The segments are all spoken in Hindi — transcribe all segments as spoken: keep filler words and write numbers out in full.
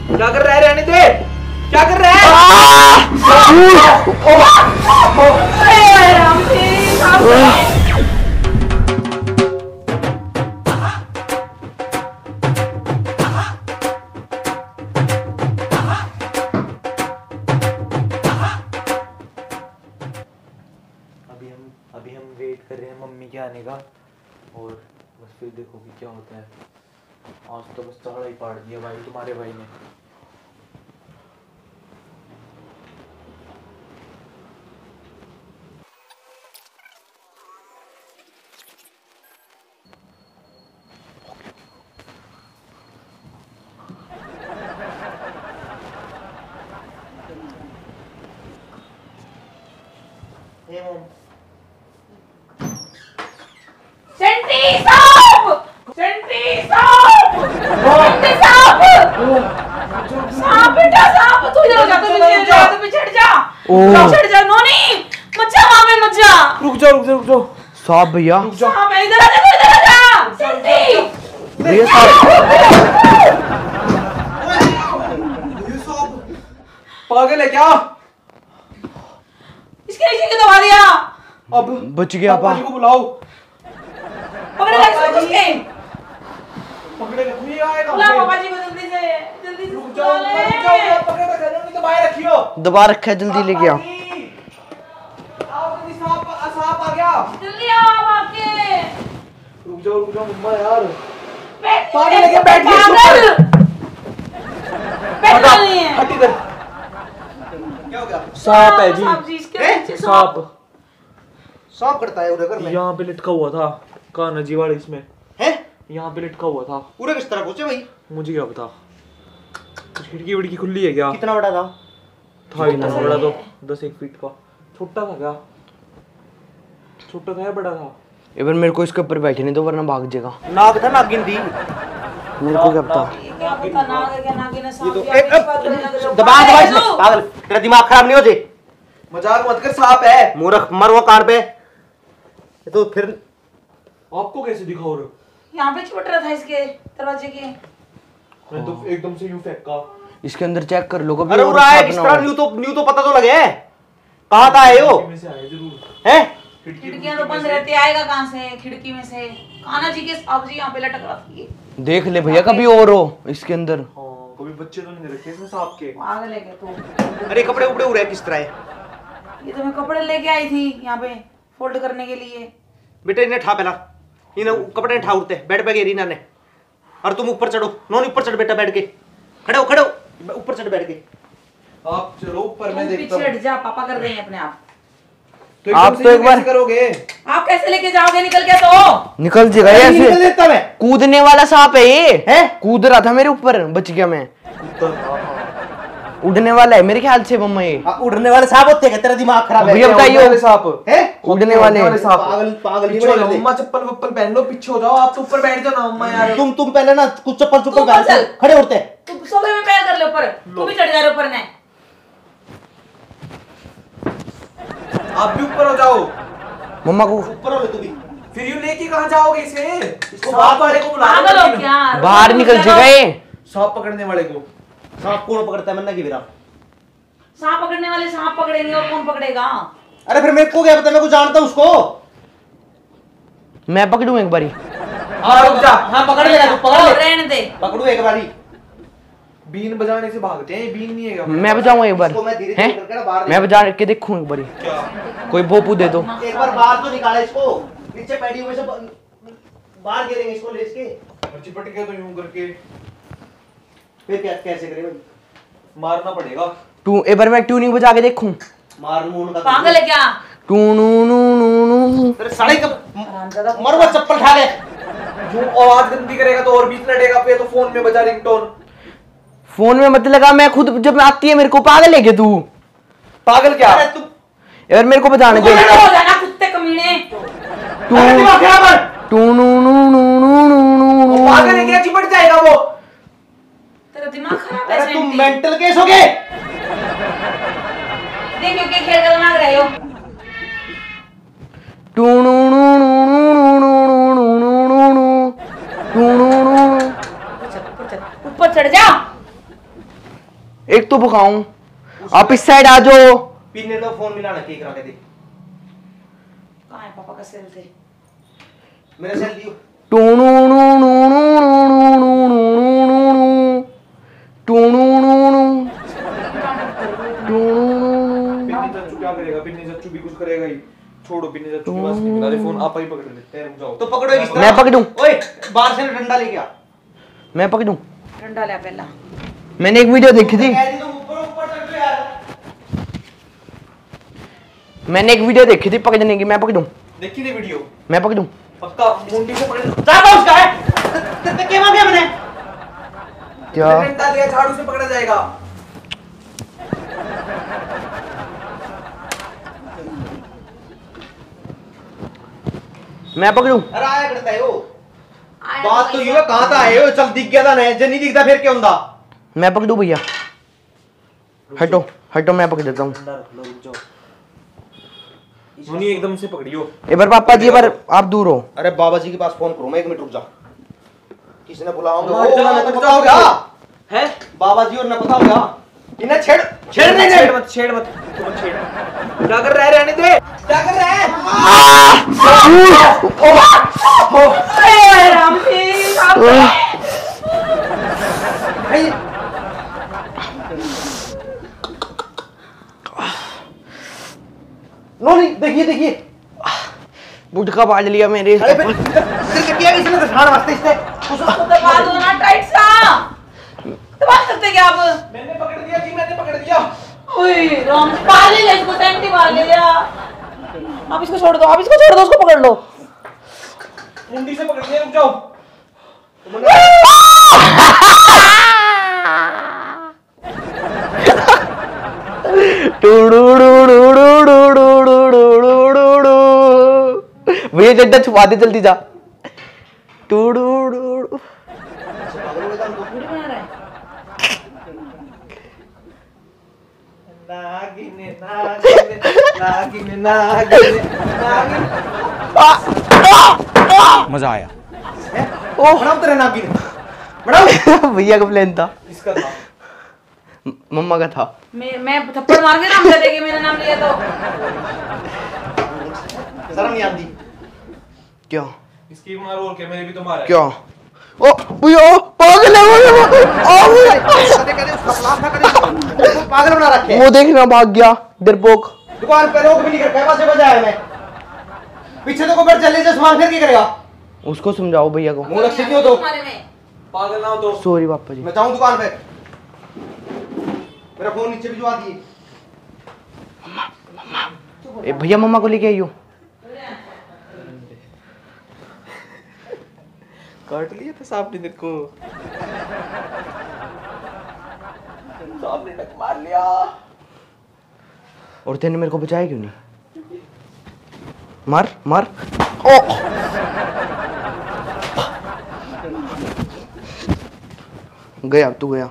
क्या कर रहा है? रहने दे। क्या कर रहा है? अभी हम अभी हम वेट कर रहे हैं मम्मी के आने का, और बस फिर देखो कि क्या होता है। आज तो बस तगड़ा ही पाड़ दिया भाई तुम्हारे भाई ने। सेंटी साहब! सेंटी साहब! सेंटी साहब! साहब बेटा साहब, तू इधर हो जा, तू पीछे जा, तू पीछे हट जा। पीछे हट जा, नोनी मत जा वहां पे, मत जा। रुक जाओ रुक जाओ रुक जाओ। साहब भैया, साहब इधर आ जा, तू इधर आ जा। सेंटी भैया साहब, पागल है क्या? इसके नीचे क्यों दबा दिया? अब बच गया पापा पा। जी को बुलाओ। पकड़ेगा इसको उसके। पकड़ेगा नहीं आएगा। बुला पापा जी को जल्दी से, जल्दी से रुक जाओ बुला ले। रुक जाओ, पकड़ेगा घर में, तो बाहर रखियो। दबा रखा है, जल्दी लेके आओ। आओ जल्दी, सांप सांप आ गया। जल्दी आओ आप आके। रुक जाओ रुक जाओ मम्मा यार। बैठ पागल है क्या? बैठ गया पागल। बैठना नहीं है। हट इधर। क्या हो गया? सांप है जी। सांप जी, इसके नीचे सांप सांप करता है उधर घर में? यहाँ पे लटका हुआ था कान्हा जी वाले इसमें। हैं? यहाँ पे लटका हुआ था। पूरे किस तरह पहुंचे भाई? मुझे क्या पता, कुछ खिड़की विड़की खुली है क्या? कितना बड़ा था? था इतना बड़ा तो दस एक फीट का। छोटा था क्या? छोटा था या बड़ा था? एक बार मेरे को इसके ऊपर बैठने दो वरना भाग जाएगा। नाग था, नागिन थी। मेरे को क्या पता। क्या पता नाग है क्या नागिन है, सांप तो या एक किस बात पे लग रहा है? दबा दबा इसमें, पागल। तेरा दिमाग खराब नहीं हो जे? मजाक मत कर, सांप है। मूर्ख, मर वो कार पे। ये तो फिर आपको कैसे दिखा रहे? यहाँ पे चिपट रहा था इसके दरवाजे के। मैं तो एकदम से यूं फेंका। इसके अंदर चेक कर लो कभी। अरे और उड़ा है सांप किस ना तरह? हो। न्यू तो न्यू तो पता तो लगे। कहाँ था है वो? में से आए जरूर। हैं? खिड़कियां तो बंद रहती, आएगा कहाँ से? खिड़की में से। कान्हा जी के सांप जी यहाँ पे लटक रहा था ये। देख ले भैया कभी और हो इसके अंदर। हाँ, कभी बच्चे तो नहीं रखे इसमें सांप के। पागल है क्या तू? अरे कपड़े उपड़े उड़े किस तरह है? ये तो मैं कपड़े लेके आई थी यहाँ पे फोल्ड करने के लिए। बेटा इन्हें ठा पहला, इन्हें कपड़े ठा उड़ते बेड पे गिरी इन्होंने। और तुम ऊपर चढ़ो, नॉन ऊपर चढ़ बेटा, बैठ के खड़े हो, खड़े हो, ऊपर चढ़ बैठ के। आप चलो ऊपर, मैं तू देखता पीछे हूँ। हट जा, पापा कर देंगे अपने आप। तो आप एकदम तो से एक बार- कैसे करोगे? आप कैसे लेके जाओगे? निकल गया तो निकल जाएगा निकल ऐसे। देता मैं। कूदने वाला सांप है ये। हैं? कूद रहा था मेरे ऊपर, बच गया मैं। ऊपर, हाँ, हाँ। उड़ने वाला है मेरे ख्याल से मम्मा ये। हाँ, उड़ने वाले सांप होते हैं, तेरा दिमाग खराब है। भैया बताइए। उड़ने वाले सांप हैं? उड़ने वाले सांप। पागल पागल नहीं पीछे हो जाओ बने। मम्मा, चप्पल वप्पल पहन लो, पीछे हो जाओ। आप तो ऊपर बैठ जाओ ना मम्मा यार। तुम तुम पहले ना कुछ चप्पल तू चप्पल ऊपर पहन चल। खड़े उड़ते हैं। तू सोफे में पैर कर ले ऊपर, तू भी चढ़ जा रहे ऊपर ने। आप भी ऊपर हो जाओ। मम्मा को ऊपर हो ले तू भी। फिर यूं लेके कहाँ जाओगे इसे? इसको सांप बाहर वाले को बुला लो, पागल हो लेकिन क्या? बाहर निकल जाएगा ये। सांप पकड़ने वाले को। सांप कौन पकड़ता है? मन्ना की मेरा। सांप पकड़ने वाले सांप पकड़ेंगे और कौन पकड़ेगा? अरे फिर मेरे को क्या पता? मैं को जानता हूँ उसको। मैं पकड़ूं एक बारी। हाँ रुक जा। हाँ पकड़ लेगा तू, पकड़ ओ, ले। रहने दे। पकड़ू एक बारी। बीन बजाने से भागते हैं, ये बीन नहीं है। मैं बजाऊंगा एक बार। इसको मैं धीरे धीरे हैं? करके ना बाहर मैं बजा के देखूं एक बारी। क्या? कोई भोपू दे दो। एक बार बाहर तो निकाले इसको। नीचे पैडी हुए से ब- बाहर गिरेंगे इसको ले इसके। और चिपट गया तो यूं करके फिर क्या कैसे करे भाई? मारना पड़ेगा। टू एक बार मैं ट्यूनिंग बजा के देखूं। मार मुंह का। पागल है क्या? टू नू नू नू नू। तेरे साले का हरामजादा। मरवा चप्पल खा ले। जो आवाज गंदी करेगा तो और बीच लड़ेगा पे, तो फोन में बजा रिंगटोन। फोन में मत लगा, मैं खुद जब आती है मेरे को। पागल है क्या तू? पागल क्या? अरे तू यार मेरे को बजाने दे। खड़े हो जाना कुत्ते कमीने। टू अरे दिमाग खराब है। टू नू नू नू नू नू नू वो पागल है क्या? चिपट जाएगा वो। तेरा दिमाग खराब है अरे तुम सेंटी। मेंटल केस हो गए। देखियो क्या खेल कर मांग रहे हो? टू नू नू नू नू नू नू नू नू नू नू टू नू नू। ऊपर चढ़, ऊपर चढ़ जा। एक तो भगाऊं, आप इस साइड आ जाओ। पीने तो फोन मिलाना केक रख दे। कहाँ है पापा का सेल थे? मेरा सेल दियो। टूनू नू नू नू नू नू नू नू नू टूनू नू नू पिन्नी चाचू क्या करेगा? पिन्नी चाचू भी कुछ करेगा ही। छोड़ो पिन्नी चाचू के पास नहीं मिला। अरे फोन आप ही पकड़ लेते हैं, रुक जाओ। तो पकड़ो एक मैं पकड़ूं? ओए बाहर से डंडा लेके आ। मैं पकड़ूं? डंडा ले पहला। मैंने एक वीडियो देखी थी, कह दी तुम ऊपर ऊपर चढ़ लो यार। मैंने एक वीडियो देखी थी पकड़ने की। मैं पकड़ूं? देखी थी वीडियो? मैं पकड़ूं? पक्का मुंडी से पकड़। ज्यादा उसका है। तेरे क्या मांगे मैंने? क्या डंडा लिया, झाड़ू से पकड़ा जाएगा। मैं पकड़ूं? अरे आया करता है वो। आया बात तो भाई ये है, कहां था आए हो? चल दिख गया था ना, जे नहीं दिखता फिर क्या हुंदा? मैं पकड़ूं भैया? हटो हटो, मैं पकड़ देता हूँ। डंडा रख लो, रुक जाओ। मुनी एकदम से पकड़ियो। एक बार पापा जी, एक बार आप दूर हो। अरे बाबा जी के पास फोन करो, मैं एक मिनट रुक जा। किसी ने बुलाओगे? मर ओ जा, ना मर पता जा। हो गया है बाबा जी, और ना पता हो गया इन्हें छेड़ छेड़ नहीं छेड़ दे। मत, छेड़ मत, तू मत छेड़। क्या कर रहा है? रहने दे। क्या कर रहे हैं? अरे राम जी, साहब। भाई नो नहीं, देखिए देखिए। गुटखा बांध लिया मेरे। अरे फिर फिर किया किसी ने? दिखाने वास्ते इसने उसको दबा दो ना टाइट सा। दबा सकते क्या आप? मैंने पकड़ दिया जी, मैंने पकड़ दिया। ओए राम जी, मार ले इसको, सेंटी मार ले जा। आप इसको छोड़ दो, आप इसको छोड़ दो, उसको पकड़ लो। मुंडी से पकड़ लिया, रुक जाओ। भैया डंडा छुपा दे, जल्दी जा। टूडू वीडियो बना रहा है। नागिन नागिन नागिन नागिन नागिन। मजा आया। ओह बनाओ तेरे नागिन बनाओ। भैया का प्लान था, इसका था। मम्मा का था। मैं मैं थप्पड़ मार के नाम ले देगी, मेरा नाम लिया तो। शर्म नहीं आती क्या इसकी मारो और क्या, मेरे भी तो मारा है। क्या? ओ भैया पागल है वो, ओ भैया कदे कदे उसका प्लान था, कदे उसको पागल बना रखे हैं। वो देखना भाग गया डरपोक। दुकान पे लोग भी नहीं करते, पैसे बजाया मैं पीछे तो को बैठ चले जा, सामान फिर क्या करेगा? उसको समझाओ भैया को। मुंह रख क्यों तो? तुम्हारे में पागल ना हो तो। सॉरी पापा जी। मैं जाऊं दुकान पे, मेरा फोन नीचे भिजवा दिए। ए भैया मम्मा को लेके आइयो। काट लिया था सांप ने तेरे को। सांप ने टक मार लिया। और तेने मेरे को बचाया क्यों नहीं? मार मार। ओ गया, तू गया।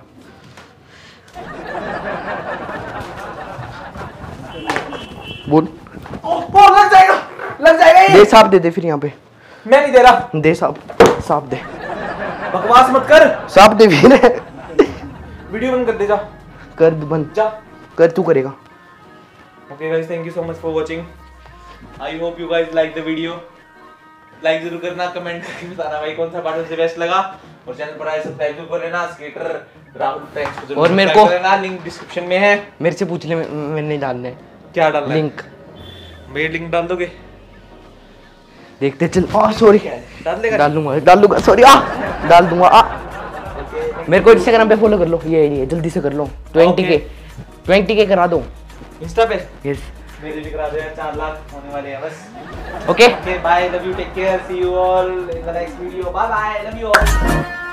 बोल। ओ लग जाएगा, लग जाएगा ये। दे साफ दे दे फिर यहाँ पे। मैं नहीं दे रहा। दे साफ साफ दे बकवास मत कर। साफ दे फिर। वीडियो बंद कर दे, जा कर बंद जा। कर, तू करेगा। Okay guys, thank you so much for watching. I hope you guys like the video. Like जरूर करना, कमेंट करके बताना भाई कौन सा पार्ट सबसे बेस्ट लगा, और चैनल पर आए सब्सक्राइब जरूर कर लेना। स्केटर राहुल टैक्स को जरूर और मेरे subscribe को- कर लेना, लिंक डिस्क्रिप्शन में है। मेरे से पूछ ले, मैं- मैंने नहीं डालना है क्या डालना है? लिंक। मेरे लिंक डाल दोगे? देखते चल। आ सॉरी, डाल देगा। डाल दूंगा डाल दूंगा सॉरी। आ डाल दूंगा। आ मेरे को इंस्टाग्राम पे फॉलो कर लो, ये ये जल्दी से कर लो। ट्वेंटी के ट्वेंटी के करा दो इंस्टा पे यस। मेरे भी करा दो यार, चार लाख होने वाले हैं बस। Okay okay bye, love you, take care, see you all in the next video. Bye bye, love you all.